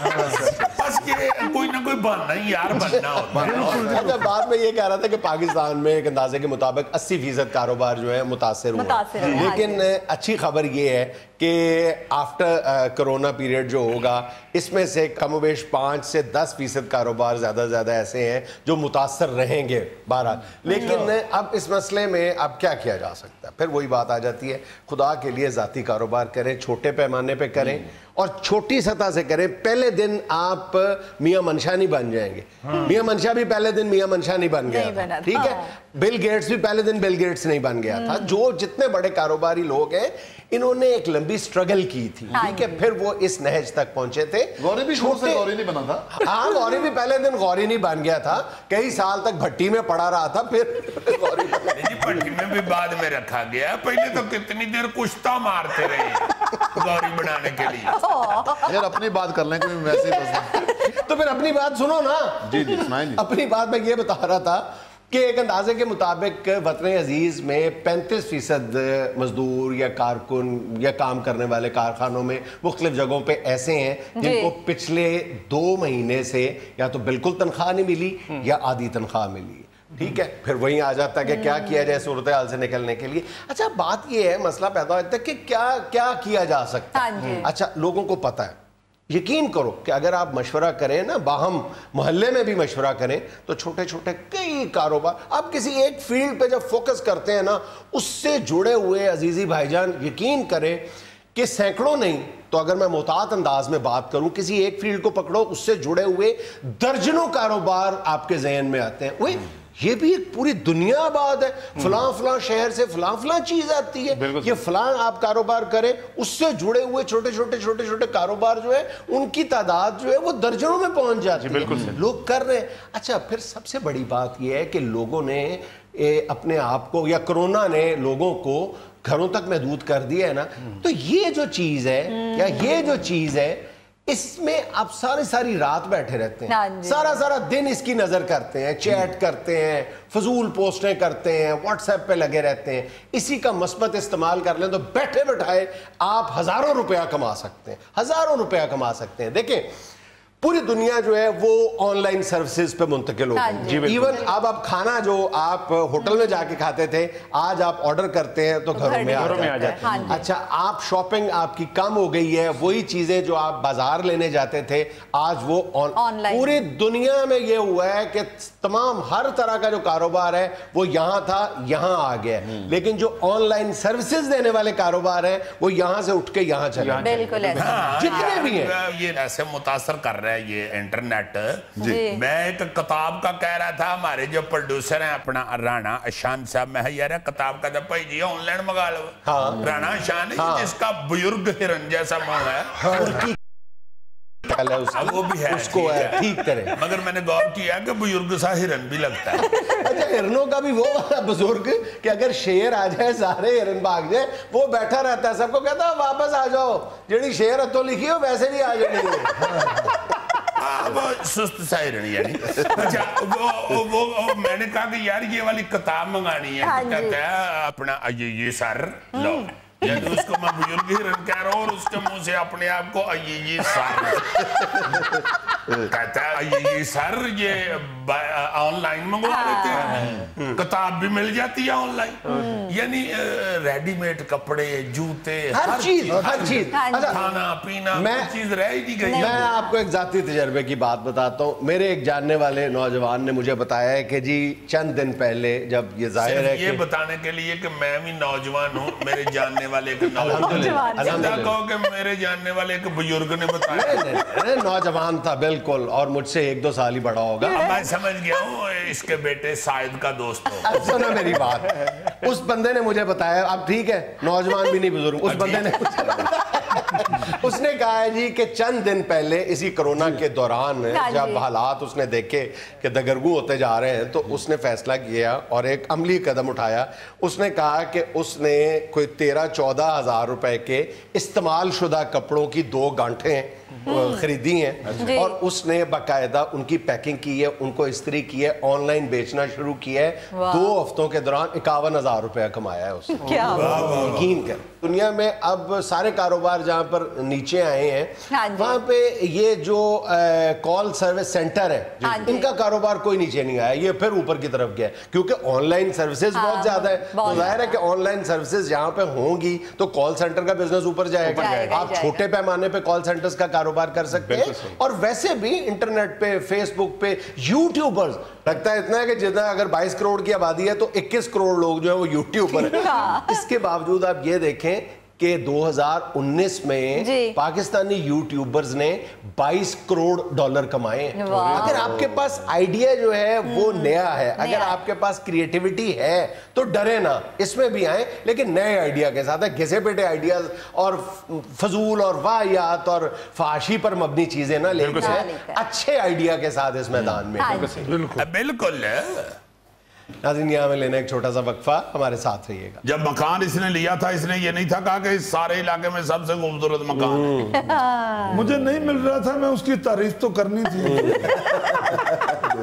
[SPEAKER 3] بس کہ کوئی نہ کوئی بننا ہی یار، بننا ہوتا ہے۔
[SPEAKER 1] بعد میں یہ کہہ رہا تھا کہ پاکستان میں ایک اندازے کے مطابق اسی فیصد کاروبار جو ہے متاثر ہوئے، لیکن اچھی خبر یہ ہے کہ آفٹر کرونا پیریڈ جو ہوگا اس میں سے کم و بیش پانچ سے دس فیصد کاروبار زیادہ زیادہ ایسے ہیں جو متاثر رہیں گے بہرحال۔ لیکن اب اس مسئلے میں اب کیا کیا جا سکتا ہے؟ پھر وہی بات آ جاتی ہے، خدا کے لیے ذاتی کاروبار کریں، چھوٹے پیمانے پہ کریں اور چھوٹی سطح سے کریں۔ پہلے دن آپ میاں منشا نہیں بن جائیں گے، میاں منشا بھی پہلے دن میاں منشا نہیں بن گیا تھا، ٹھیک ہے، بل گیٹس بھی پہلے دن بل گیٹس نہیں بن گیا تھا۔ جو جتنے بڑے کاروباری لوگ ہیں انہوں نے ایک لمبی سٹرگل کی تھی، ٹھیک ہے، پھر وہ اس نہج تک پہنچے تھے۔
[SPEAKER 5] غوری بھی شروع سے غوری نہیں بنا تھا،
[SPEAKER 1] ہاں غوری بھی پہلے دن غوری نہیں بن گیا تھا، کئی سال تک بھٹی میں پڑا رہا تھا، پھر غوری
[SPEAKER 3] جی بھٹی میں بھی بعد میں رکھا گیا، پہلے تو کتنی دیر کشتا مارتے رہے غوری بنانے کے لیے۔
[SPEAKER 5] یار اپنی بات کر لیں کوئی ویسے ہی،
[SPEAKER 1] تو پھر اپنی بات سنو نا۔
[SPEAKER 5] جی جی سنائیں جی۔
[SPEAKER 1] اپنی بات میں یہ بتا رہا تھا کہ ایک اندازے کے مطابق وطن عزیز میں پینتیس فیصد مزدور یا کارکن یا کام کرنے والے کارخانوں میں مختلف جگہوں پہ ایسے ہیں جن کو پچھلے دو مہینے سے یا تو بالکل تنخواہ نہیں ملی یا آدھی تنخواہ ملی، ٹھیک ہے۔ پھر وہیں آ جاتا ہے کہ کیا کیا جائے صورتحال سے نکلنے کے لیے۔ اچھا بات یہ ہے، مسئلہ پیدا ہوتا ہے کہ کیا کیا کیا جا سکتا ہے۔ اچھا لوگوں کو پتہ ہے، یقین کرو کہ اگر آپ مشورہ کریں نا، باہم محلے میں بھی مشورہ کریں تو چھوٹے چھوٹے کئی کاروبار، آپ کسی ایک فیلڈ پہ جب فوکس کرتے ہیں نا، اس سے جڑے ہوئے عزیزی بھائی جان یقین کریں کہ سینکڑوں نہیں تو اگر میں محتاط انداز میں بات کروں، کسی ایک فیلڈ کو پکڑو، اس سے جڑے ہوئے درجنوں کاروبار آپ کے ذہن میں آتے ہیں۔ وہی یہ بھی ایک پوری دنیا آباد ہے، فلاں فلاں شہر سے فلاں فلاں چیز آتی ہے، یہ فلاں آپ کاروبار کریں، اس سے جڑے ہوئے چھوٹے چھوٹے چھوٹے چھوٹے کاروبار جو ہے ان کی تعداد جو ہے وہ درجنوں میں پہنچ جاتی ہے، لوگ کر رہے ہیں۔ اچھا پھر سب سے بڑی بات یہ ہے کہ لوگوں نے اپنے آپ کو، یا کرونا نے لوگوں کو گھروں تک محدود کر دیا ہے نا، تو یہ جو چیز ہے یا یہ جو چیز ہے اس میں آپ ساری ساری رات بیٹھے رہتے ہیں، سارا سارا دن اس کی نظر کرتے ہیں، چیٹ کرتے ہیں، فضول پوسٹیں کرتے ہیں، واٹس ایپ پہ لگے رہتے ہیں۔ اسی کا مثبت استعمال کر لیں تو بیٹھے بٹھائے آپ ہزاروں روپیہ کما سکتے ہیں، ہزاروں روپیہ کما سکتے ہیں۔ دیکھیں पूरी दुनिया जो है वो ऑनलाइन सर्विसेज पे मुंतकिल हो गई। इवन अब आप खाना जो आप होटल में जाके खाते थे, आज आप ऑर्डर करते हैं तो घरों में आ जाते हैं। अच्छा, आप शॉपिंग आपकी कम हो गई है, वही चीजें जो आप बाजार लेने जाते थे आज वो ऑनलाइन। पूरी दुनिया में ये हुआ है कि तमाम हर तरह का जो कारोबार है वो यहाँ था, यहाँ आ गया है। लेकिन जो ऑनलाइन सर्विसेज देने वाले कारोबार हैं वो यहाँ से उठ के यहाँ चले,
[SPEAKER 9] बिल्कुल
[SPEAKER 1] जितने भी हैं।
[SPEAKER 3] ये ऐसे मुतासर कर रहे हैं ये इंटरनेट। मैं एक किताब का कह रहा था, हमारे जो प्रोड्यूसर हैं अपना राणा अशान साहब, मैं यार किताब का जब भाई जी ऑनलाइन मंगा लो। हाँ। राणा अशान हाँ। जिसका बुजुर्ग हिरन जैसा मुंह है, हाँ। वो भी है,
[SPEAKER 1] उसको है ठीक करे।
[SPEAKER 3] मगर मैंने गौर किया कि बुजुर्ग सा हिरन भी लगता है।
[SPEAKER 1] अच्छा, हिरनों का भी वो वाला बुजुर्ग कि अगर शेर आ जाए सारे हिरन भाग जाए, वो बैठा रहता है, सबको कहता है वापस आ जाओ, जेडी शेर हथों लिखी हो वैसे भी आ जाएंगे।
[SPEAKER 3] वो सुस्त सा हिरन यानी। अच्छा, वो, वो, वो मैंने कहा कि यार ये वाली किताब मंगानी है। हाँ, कहता है अपना ये ये सर लो, यानी उसको मैं बुजुर्ग हिरन कह रहा हूँ और उसके मुंह से अपने आप को ये ये सर कहता है, ये ये सर ये ऑनलाइन मंगवा लेते हैं, किताब भी मिल जाती है ऑनलाइन। यानी रेडीमेड कपड़े, जूते,
[SPEAKER 1] हर चीज हर चीज
[SPEAKER 3] खाना पीना, मैं चीज रह ही नहीं गई।
[SPEAKER 1] मैं आपको एक जाती तजर्बे की बात बताता हूँ। मेरे एक जानने वाले नौजवान ने मुझे बताया है कि जी चंद दिन पहले, जब ये जाहिर है
[SPEAKER 3] ये बताने के लिए कि मैं भी नौजवान हूँ, मेरे जानने वाले एक नौजवान कहो कि मेरे जानने वाले एक बुजुर्ग ने बताया,
[SPEAKER 1] नौजवान था बिल्कुल, और मुझसे एक दो साल ही बड़ा होगा।
[SPEAKER 3] मैं समझ गया हूँ इसके बेटे शायद का दोस्त हो।
[SPEAKER 1] सुनो मेरी बात, उस बंदे ने मुझे बताया, अब ठीक है नौजवान भी नहीं बुजुर्ग, उस बंदे ने उसने कहा है जी कि चंद दिन पहले इसी कोरोना के दौरान जब हालात उसने देखे कि दगरगू होते जा रहे हैं, तो उसने फैसला किया और एक अमली कदम उठाया। उसने कहा कि उसने कोई तेरह चौदह हजार रुपए के इस्तेमाल शुदा कपड़ों की दो गांठें खरीदी हैं और उसने बाकायदा उनकी पैकिंग की है, उनको इस्त्री की है, ऑनलाइन बेचना शुरू किया है। दो हफ्तों के दौरान इक्यावन हजार रुपया कमाया है उसने। यकीन कर, दुनिया में अब सारे कारोबार जहाँ पर नीचे आए हैं वहाँ पे ये जो कॉल सर्विस सेंटर है इनका कारोबार कोई नीचे नहीं आया, ये फिर ऊपर की तरफ गया क्योंकि ऑनलाइन सर्विसेज बहुत ज्यादा है। तो जाहिर है कि ऑनलाइन सर्विसेज यहाँ पे होंगी तो कॉल सेंटर का बिजनेस ऊपर जाएगा। आप छोटे पैमाने पे कॉल सेंटर्स का कारोबार कर सकते हैं, और वैसे भी इंटरनेट पे, फेसबुक पे, यूट्यूबर्स लगता है इतना है कि जितना अगर बाईस करोड़ की आबादी है तो इक्कीस करोड़ लोग जो है वो यूट्यूबर है। इसके बावजूद आप ये देखें कि दो हज़ार उन्नीस में पाकिस्तानी यूट्यूबर्स ने बाईस करोड़ डॉलर कमाए। अगर आपके पास आइडिया जो है वो नया है, अगर आपके पास क्रिएटिविटी है तो डरे ना, इसमें भी आए लेकिन नए आइडिया के साथ। घिसे पिटे आइडियाज और फजूल और वाहियात और फाशी पर मबनी चीजें ना लेकर अच्छे आइडिया के साथ इस मैदान में।
[SPEAKER 3] बिल्कुल बिल्कुल।
[SPEAKER 1] नाज़रीन, यहाँ में लेना एक छोटा सा वक्फा, हमारे साथ रहिएगा।
[SPEAKER 3] जब मकान इसने लिया था इसने ये नहीं था कहा कि इस सारे इलाके में सबसे खूबसूरत मकान है।
[SPEAKER 4] मुझे नहीं मिल रहा था, मैं उसकी तारीफ तो करनी थी।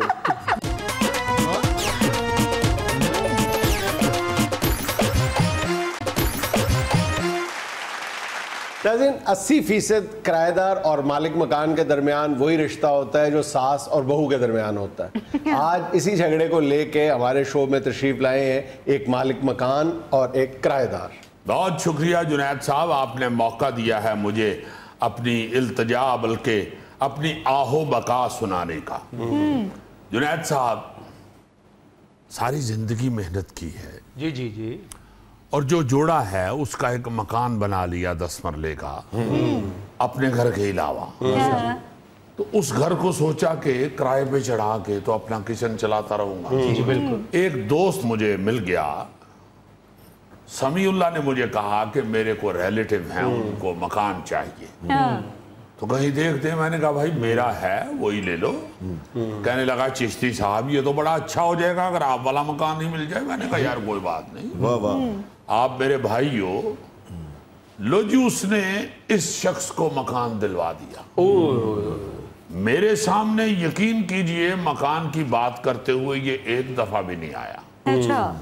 [SPEAKER 1] अस्सी फीसद किराएदार और मालिक मकान के दरमियान वही रिश्ता होता है जो सास और बहू के दरमियान होता है। आज इसी झगड़े को लेके हमारे शो में तशरीफ लाए हैं एक मालिक मकान और एक किराएदार।
[SPEAKER 3] बहुत शुक्रिया जुनैद साहब, आपने मौका दिया है मुझे अपनी इल्तिजा बल्कि अपनी आहो बका सुनाने का। जुनैद साहब, सारी जिंदगी मेहनत की है
[SPEAKER 2] जी जी जी,
[SPEAKER 3] और जो जोड़ा है उसका एक मकान बना लिया दस मरले का अपने घर के अलावा। तो उस घर को सोचा कि किराए पे चढ़ा के तो अपना किचन चलाता रहूंगा।
[SPEAKER 2] जी जी बिल्कुल।
[SPEAKER 3] एक दोस्त मुझे मिल गया, समीउल्लाह ने मुझे कहा कि मेरे को रिलेटिव हैं, उनको मकान चाहिए। तो कहीं देखते हैं, मैंने कहा भाई मेरा है वही ले लो। कहने लगा चिश्ती साहब ये तो बड़ा अच्छा हो जाएगा अगर आप वाला मकान ही मिल जाए। मैंने कहा यार कोई बात नहीं, वाह वाह, आप मेरे भाई हो। लो जी, उसने इस शख्स को मकान दिलवा दिया। मेरे सामने यकीन कीजिए मकान की बात करते हुए ये एक दफा भी नहीं आया।
[SPEAKER 9] अच्छा।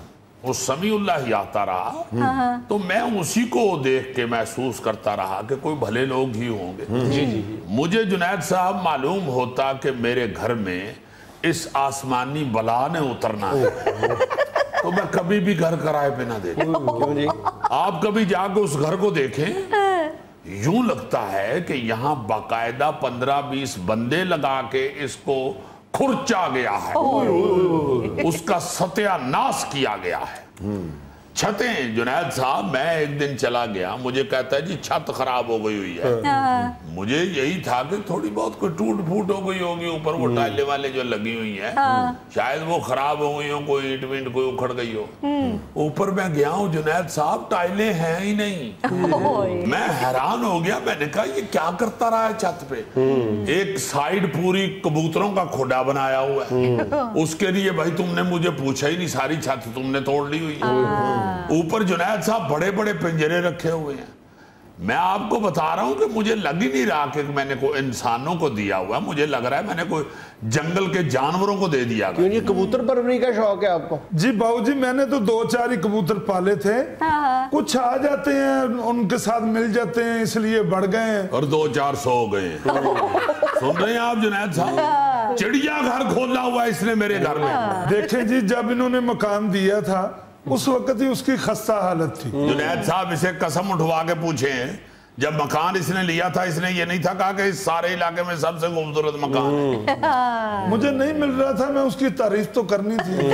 [SPEAKER 3] वो समीउल्लाह आता रहा, तो मैं उसी को देख के महसूस करता रहा कि कोई भले लोग ही होंगे। जी जी मुझे जुनैद साहब मालूम होता कि मेरे घर में इस आसमानी बला ने उतरना है, तो मैं कभी भी घर किराए पे ना देता। आप कभी जाके उस घर को देखें, यूं लगता है कि यहाँ बाकायदा पंद्रह बीस बंदे लगा के इसको खुरचा गया है, उसका सत्यानाश किया गया है। छतें जुनैद साहब, मैं एक दिन चला गया, मुझे कहता है जी छत खराब हो गई हुई है। मुझे यही था कि थोड़ी बहुत कोई टूट फूट हो गई होगी, ऊपर वो टाइले वाले जो लगी हुई है शायद वो खराब हो गई हो, कोई ईंट विंट कोई उखड़ गई हो। ऊपर मैं गया हूँ जुनैद साहब, टाइलें हैं ही नहीं। मैं हैरान हो गया, मैंने कहा ये क्या करता रहा है छत पे। एक साइड पूरी कबूतरों का खोडा बनाया हुआ है, उसके लिए भाई तुमने मुझे पूछा ही नहीं, सारी छत तुमने तोड़ ली हुई है। ऊपर जुनैद साहब बड़े बड़े पिंजरे रखे हुए हैं। मैं आपको बता रहा हूं कि मुझे लग ही नहीं रहा कि मैंने कोई इंसानों को दिया हुआ, मुझे लग रहा है मैंने कोई जंगल के जानवरों को दे दिया।
[SPEAKER 1] क्यों ये कबूतर परवरी का शौक है आपको?
[SPEAKER 4] जी बाबूजी, मैंने तो दो चार ही कबूतर पाले थे, कुछ आ जाते हैं उनके साथ मिल जाते हैं इसलिए बढ़ गए हैं,
[SPEAKER 3] और दो चार सौ हो गए। सुन रहे हैं आप जुनैद साहब? चिड़िया घर खोला हुआ है इसने मेरे घर में।
[SPEAKER 4] देखें जी, जब इन्होंने मकान दिया था उस वक्त ही उसकी खस्ता हालत थी।
[SPEAKER 3] जुनैद साहब इसे कसम उठवा के पूछे, जब मकान इसने लिया था इसने ये नहीं था कहा कि इस सारे इलाके में सबसे खूबसूरत मकान है।
[SPEAKER 4] मुझे नहीं मिल रहा था, मैं उसकी तारीफ तो करनी थी।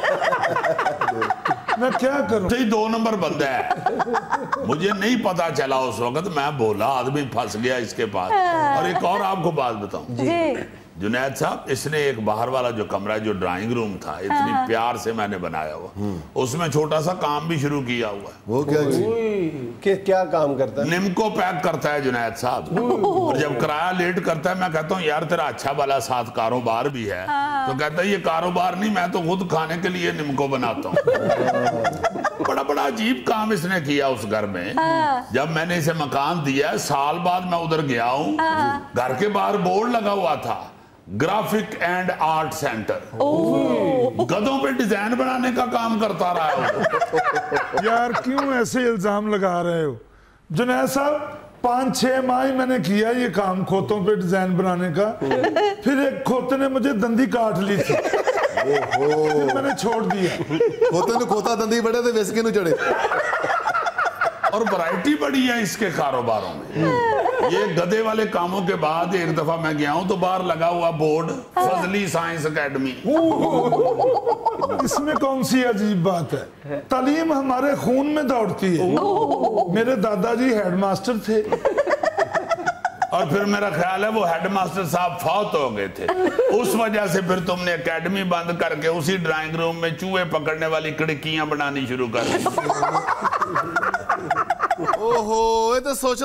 [SPEAKER 4] मैं क्या करूं?
[SPEAKER 3] दो नंबर बंदा है, मुझे नहीं पता चला उस वक्त, मैं बोला आदमी फंस गया इसके पास। और एक और आपको बात बताऊं जुनैद साहब, इसने एक बाहर वाला जो कमरा जो ड्राइंग रूम था, इतनी प्यार से मैंने बनाया हुआ, उसमें छोटा सा काम भी शुरू किया हुआ है।
[SPEAKER 5] वो क्या जी?
[SPEAKER 1] कि क्या काम करता है?
[SPEAKER 3] निम्को पैक करता है जुनैद साहब, और जब किराया लेट करता है मैं कहता हूँ यार तेरा अच्छा वाला साथ कारोबार भी है, तो कहता है ये कारोबार नहीं, मैं तो खुद खाने के लिए निम्को बनाता हूँ। बड़ा बड़ा अजीब काम इसने किया उस घर में। जब मैंने इसे मकान दिया, साल बाद मैं उधर गया हूँ, घर के बाहर बोर्ड लगा हुआ था, ग्राफिक एंड आर्ट सेंटर। गधों पे डिजाइन बनाने का काम करता रहा है।
[SPEAKER 4] यार क्यों ऐसे इल्जाम लगा रहे हो जुनैद साहब? पाँच छह माह मैंने किया ये काम खोतों पे डिजाइन बनाने का, फिर एक खोते ने मुझे दंदी काट ली थी, फिर मैंने छोड़ दिया।
[SPEAKER 5] खोते ने खोता दंदी बड़े थे विस्की नु चढ़े।
[SPEAKER 3] और वैरायटी बड़ी है इसके कारोबारों में। ये गधे वाले कामों के बाद एक दफा मैं गया हूं तो बाहर लगा हुआ बोर्ड फजली साइंस एकेडमी।
[SPEAKER 4] इसमें कौन सी अजीब बात है? तालीम हमारे खून में दौड़ती है। मेरे दादाजी हेडमास्टर थे,
[SPEAKER 3] और फिर मेरा ख्याल है वो हेडमास्टर साहब फौत हो गए थे, उस वजह से फिर तुमने एकेडमी बंद करके उसी ड्राइंग रूम में चूहे पकड़ने वाली खिड़कियां बनानी शुरू कर दी।
[SPEAKER 5] ओहो, ये तो सोच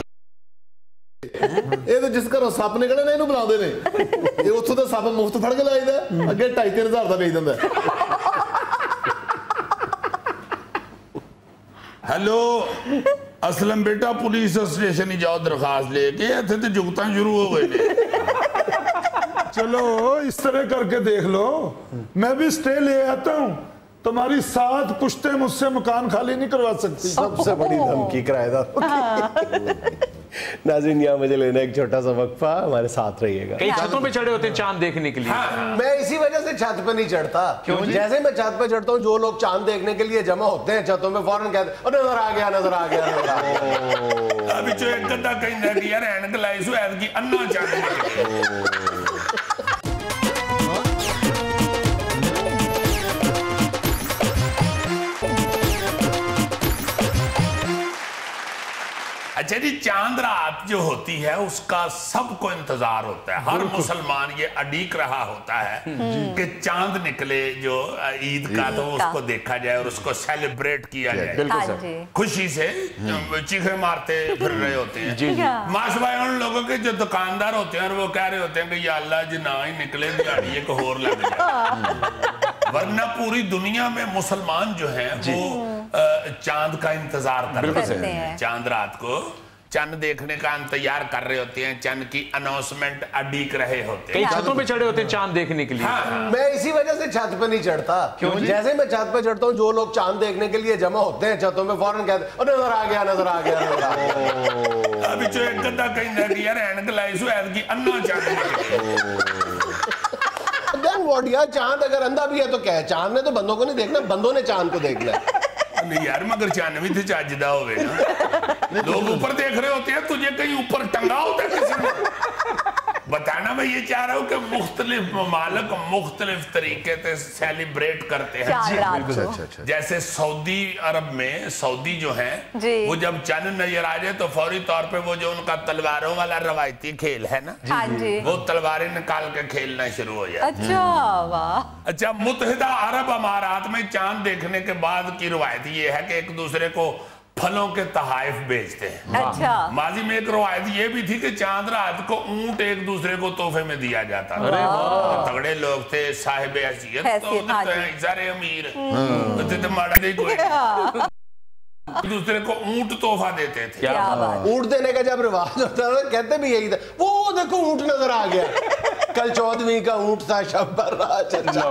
[SPEAKER 5] ਇਹ ਤਾਂ ਜਿਸ ਘਰੋਂ ਸੱਪ ਨਿਕਲੇ ਨੇ ਇਹਨੂੰ ਬੁਲਾਉਂਦੇ ਨੇ, ਇਹ ਉੱਥੋਂ ਤਾਂ ਸੱਪ ਮੁਫਤ ਫੜ ਕੇ ਲਾਈਦਾ, ਅੱਗੇ ਢਾਈ ਤਿੰਨ ਹਜ਼ਾਰ ਦਾ ਵੇਚ ਦਿੰਦਾ।
[SPEAKER 3] हेलो असलम बेटा, पुलिस स्टेशन ही जाओ दरखास्त लेके, इतने तो जुगतां शुरू हो गए ने।
[SPEAKER 4] चलो इस तरह करके देख लो, मैं भी स्टे ले आता हूँ, तुम्हारी सात पुश्ते मुझसे मकान खाली नहीं करवा सकती।
[SPEAKER 1] सबसे बड़ी धमकी किराएदार। नाज़रीन, यहाँ मुझे लेना एक छोटा सा वक्फा, हमारे साथ रहिएगा।
[SPEAKER 8] कई छतों पे चढ़े होते हैं चांद देखने के लिए।
[SPEAKER 1] हाँ, मैं इसी वजह से छत पे नहीं चढ़ता। जैसे मैं छत पे चढ़ता हूँ, जो लोग चांद देखने के लिए जमा होते हैं छतों में, फौरन कहते हैं नजर आ गया, नजर आ गया, नजर आ गया।
[SPEAKER 3] अभी जो एक गद्दा कहना कि यार एनक लाई सो ऐद की अन्ना चांद। अच्छा जी, चांद रात जो होती है उसका सबको इंतजार होता है, हर मुसलमान ये अडीक रहा होता है कि चांद निकले जो ईद का, तो उसको देखा जाए और उसको सेलिब्रेट किया जाए। खुशी से चीखे मारते फिर रहे होते हैं माशबाई उन लोगों के जो दुकानदार होते हैं, और वो कह रहे होते हैं कि या अल्लाह जी ना ही निकले, दिहाड़ी एक और लग जाए। वरना पूरी दुनिया में मुसलमान जो है वो चांद का इंतजार कर रहे हैं। चांद रात को चंद देखने का इंतजार कर रहे होते हैं, चंद की अनाउंसमेंट अडीक रहे होते
[SPEAKER 8] कई
[SPEAKER 3] हैं।
[SPEAKER 8] छतों पे चढ़े होते हैं चांद देखने के लिए।
[SPEAKER 3] हाँ।
[SPEAKER 1] मैं इसी वजह से छत पे नहीं चढ़ता।
[SPEAKER 8] क्यों जी?
[SPEAKER 1] जैसे मैं छत पे चढ़ता हूँ, जो लोग चांद देखने के लिए जमा होते हैं छतों में, फौरन कहते हैं नजर आ गया, नजर आ गया, नजर आ गया।
[SPEAKER 3] अभी जो एक गद्दा कहना कि यार एनक लाई सु एनक की अन्ना चांद
[SPEAKER 1] Then what यार, चांद अगर अंधा भी है तो क्या है? चांद ने तो बंदों को नहीं देखना, बंदों ने चांद को देखना है।
[SPEAKER 3] नहीं यार, मगर चांद भी थे चाजदा होवे ना। लोग ऊपर देख रहे होते हैं, तुझे कहीं ऊपर टंगा होता है किसी ने। बताना मैं ये चाह रहा हूँ कि मुख्तलिफ ममालिक मुख्तलिफ तरीके से सेलिब्रेट करते हैं।
[SPEAKER 9] अच्छा, अच्छा।
[SPEAKER 3] जैसे सऊदी अरब में सऊदी जो है वो जब चंद नजर आ जाए तो फौरी तौर पे वो जो उनका तलवारों वाला रवायती खेल है ना,
[SPEAKER 9] हाँ जी,
[SPEAKER 3] वो तलवारें निकाल के खेलना शुरू हो जाए।
[SPEAKER 9] अच्छा वाह।
[SPEAKER 3] अच्छा, मुत्तहिदा अरब अमारात में चांद देखने के बाद की रवायत ये है कि एक दूसरे को फलों के तहाइफ बेचते हैं।
[SPEAKER 9] अच्छा।
[SPEAKER 3] माजी में एक रवायत ये भी थी कि चांद रात को ऊंट एक दूसरे को तोहफे में दिया जाता था। तगड़े लोग थे, साहिब हैसियत, तो सारे अमीर तो माड़ा नहीं कोई एक दूसरे को ऊंट तोहफा देते थे।
[SPEAKER 1] ऊंट देने का जब रिवाज होता था कहते भी यही था, वो देखो ऊंट नजर आ गया, कल चौदहवीं का ऊंट था, शब बर्रात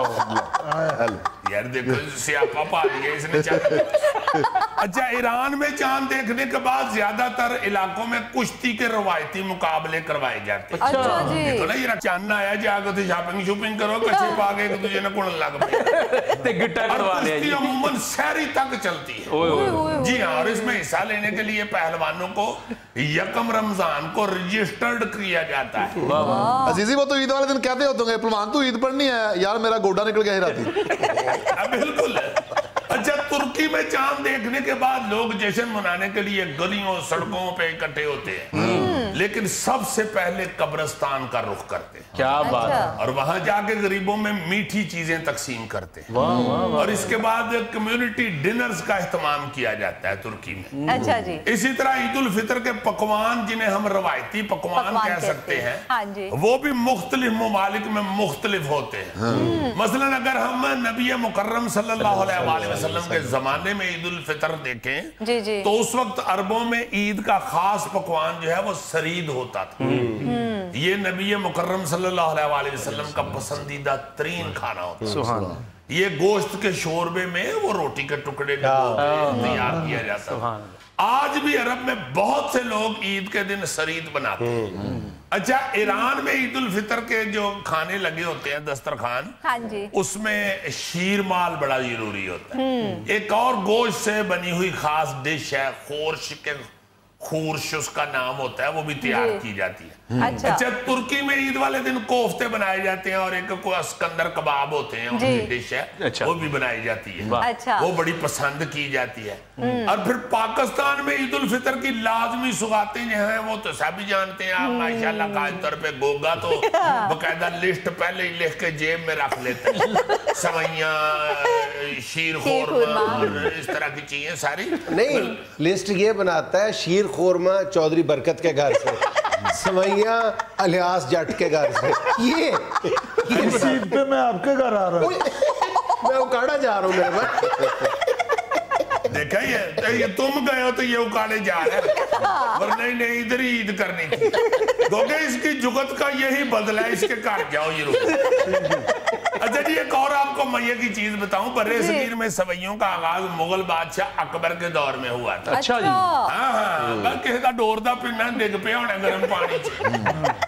[SPEAKER 1] चल।
[SPEAKER 3] यार देखो सियापा पा लिया इसने चांद। अच्छा, ईरान में चांद देखने के बाद ज्यादातर इलाकों में कुश्ती के रवायती मुकाबले करवाए जाते हैं।
[SPEAKER 9] अच्छा जी।
[SPEAKER 3] देखो ना, ये चांद आया जाकर तो शॉपिंग शॉपिंग करो, कच्चे पा के एक दूसरे ने कुण लग पे
[SPEAKER 8] गिट्टा करवा लिया।
[SPEAKER 3] कुश्ती अमूमन शहरी तक चलती है। जी हाँ, और इसमें हिस्सा लेने के लिए पहलवानों को यकम रमजान को रजिस्टर्ड किया जाता है।
[SPEAKER 5] अजीजी, वो तो ईद वाले दिन कहते होते हैं पहलवान तू ईद पर नहीं है यार, मेरा गोडा निकल गया ही राती।
[SPEAKER 3] बिल्कुल। अच्छा, तुर्की में चांद देखने के बाद लोग जश्न मनाने के लिए गलियों सड़कों पे इकट्ठे होते हैं, लेकिन सबसे पहले कब्रिस्तान का रुख करते हैं।
[SPEAKER 8] क्या बात है।
[SPEAKER 3] और वहां जाके गरीबों में मीठी चीजें तकसीम करते हैं। वाह, वाह, वाह। और इसके बाद कम्युनिटी डिनर्स का इस्तेमाल किया जाता है तुर्की में।
[SPEAKER 9] अच्छा जी।
[SPEAKER 3] इसी तरह ईद उल फितर के पकवान, जिन्हें हम रवायती पकवान, पकवान कह सकते हैं,
[SPEAKER 9] हाँ जी,
[SPEAKER 3] वो भी मुख्तलिफ ममालिक में मुख्तलिफ होते हैं। हाँ। मसलन अगर हम नबी मुकर्रम सल्लल्लाहु अलैहि वसल्लम के जमाने में ईद उल फितर देखें
[SPEAKER 9] जी जी,
[SPEAKER 3] तो उस वक्त अरबों में ईद का खास पकवान जो है वो सरीद होता था। ये नबी मुकर्रम सल्लल्लाहु अलैहि वसल्लम का पसंदीदा तरीन खाना होता है। ये गोश्त के शोरबे में वो रोटी के टुकड़े तैयार किया जाता है। आज भी अरब में बहुत से लोग ईद के दिन सरीद बनाते हैं। अच्छा, ईरान में ईद उल फितर के जो खाने लगे होते हैं दस्तरखान,
[SPEAKER 9] हाँ जी,
[SPEAKER 3] उसमें शीर माल बड़ा जरूरी होता है। एक और गोश्त से बनी हुई खास डिश है, खोर्श के खूर्श उसका नाम होता है, वो भी तैयार की जाती है।
[SPEAKER 9] अच्छा।
[SPEAKER 3] अच्छा, तुर्की में ईद वाले दिन कोफ्ते बनाए जाते हैं और एक को अस्कंदर कबाब होते हैं, उनकी डिश है। अच्छा। वो भी बनाई जाती है।
[SPEAKER 9] अच्छा।
[SPEAKER 3] वो बड़ी पसंद की जाती है। और फिर पाकिस्तान में ईद उल फितर की लाजमी सुगातें जो हैं वो तो सभी जानते हैं आप, माशाल्लाह खास तौर पे गोगा तो बकायदा लिस्ट पहले ही लिख के जेब में रख लेते हैं। सवैयां, शीर खोरमा और इस तरह की चीजें सारी।
[SPEAKER 1] नहीं, लिस्ट ये बनाता है शीर खोरमा चौधरी बरकत के घर से, सवैया अलियास जट के घर से। ये, ये
[SPEAKER 4] सीट पे मैं आपके घर आ रहा हूँ,
[SPEAKER 1] मैं उकाड़ा जा रहा हूँ मेरे पास।
[SPEAKER 3] देखा ये, ये तुम गए हो तो ये उकाड़े जा रहे हैं, वरना नहीं इधर ही ईद करनी थी। क्योंकि इसकी जुगत का यही बदला है, इसके घर जाओ ये रुक। अच्छा जी, एक और आपको मैया की चीज बताऊं, बर्रे सगीर में सवैयों का आगाज मुगल बादशाह अकबर के दौर में हुआ था।
[SPEAKER 8] अच्छा जी।
[SPEAKER 3] हाँ हाँ, किसी का डोर दा पिन्ना डिग पिया होना गर्म पानी च,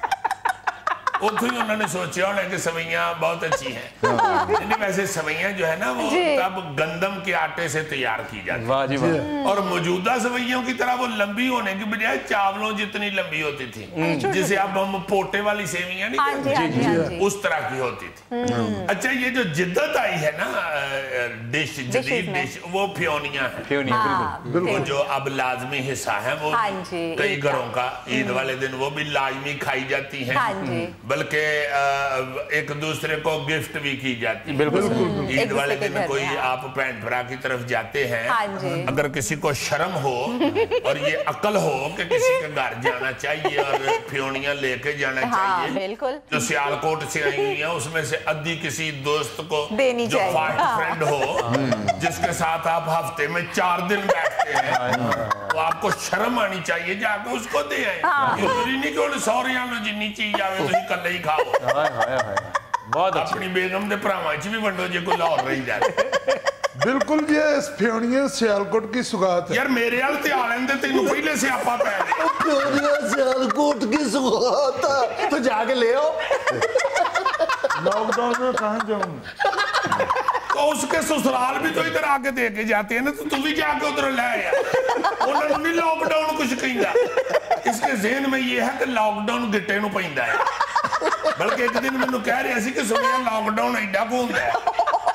[SPEAKER 3] उतो ही उन्होंने सोचा होना कि सवैयां बहुत अच्छी हैं। वैसे सवैयां जो है ना वो तब गंदम के आटे से तैयार की जाती है।
[SPEAKER 8] वाह जी वाह।
[SPEAKER 3] और मौजूदा सवैयों की तरह वो लंबी होने की बजाय चावलों जितनी लंबी होती थी, जिसे अब हम पोटे वाली सेवियां नहीं कहते, उस तरह की होती थी। अच्छा, ये जो जिद्दत आई है ना डिश, जदीद डिश, वो फ्योनियां है, वो जो अब लाजमी हिस्सा है, वो कई घरों का ईद वाले दिन वो भी लाजमी खाई जाती है। बल्कि एक दूसरे को गिफ्ट भी की जाती है।
[SPEAKER 8] बिल्कुल
[SPEAKER 3] ईद वाले दिन कोई आप बहन भरा की तरफ जाते हैं, अगर किसी को शर्म हो और ये अकल हो कि किसी के घर जाना चाहिए और फ्योनियां लेके जाना चाहिए,
[SPEAKER 9] बिल्कुल
[SPEAKER 3] जो सियालकोट से आई हुई है उसमें से अद्धी किसी दोस्त को
[SPEAKER 9] देनी
[SPEAKER 3] जो
[SPEAKER 9] चाहिए।
[SPEAKER 3] फाइट फ्रेंड हो, जिसके साथ आप हफ्ते में चार दिन बैठते हैं, तो आपको शर्म आनी चाहिए, जाके उसको दे आए। जरूरी नहीं कि उन्हें सौ रियाल जिन्नी चीज आवे तो ही कल ही खाओ।
[SPEAKER 8] हाय हाय हाय बहुत अच्छा।
[SPEAKER 3] अपनी बेगम दे भरावां च भी वंडो जे कोई लाहौर रही जाए।
[SPEAKER 4] बिल्कुल ये फ्योनिया सियालकोट की सुगात है
[SPEAKER 3] यार मेरे हाल ते आ लेंदे तेनू पहले से आपा पै गए।
[SPEAKER 1] फ्योनिया सियालकोट की सुगात है, तो जाके ले आओ।
[SPEAKER 4] लॉकडाउन में कहाँ जाऊँ?
[SPEAKER 3] तो उसके ससुराल भी तो इधर आके दे के जाते हैं ना, तो तू भी जाके उधर ले आया। उन्होंने नहीं लॉकडाउन कुछ कहिंदा। इसके ज़हन में ये है कि लॉकडाउन गिट्टे नू पैंदा है, बल्कि एक दिन मैनू कह रहे सी कि सुनिया लॉकडाउन एडा को हुंदा है।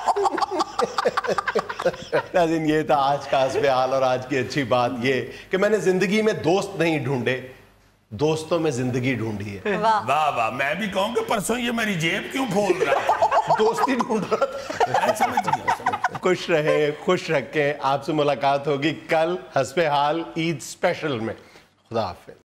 [SPEAKER 1] नाज़रीन, ये था आज का हस्बे हाल, और आज की अच्छी बात ये कि मैंने जिंदगी में दोस्त नहीं ढूंढे, दोस्तों में जिंदगी ढूंढी है।
[SPEAKER 3] वाह वाह, मैं भी कहूँ कि परसों ये मेरी जेब क्यों खोल रहा है,
[SPEAKER 1] दोस्ती ढूंढ रहा था।
[SPEAKER 3] मैं समझ गया।
[SPEAKER 1] खुश रहे, खुश रखें। आपसे मुलाकात होगी कल हस्बे हाल ईद स्पेशल में। खुदा हाफिज़।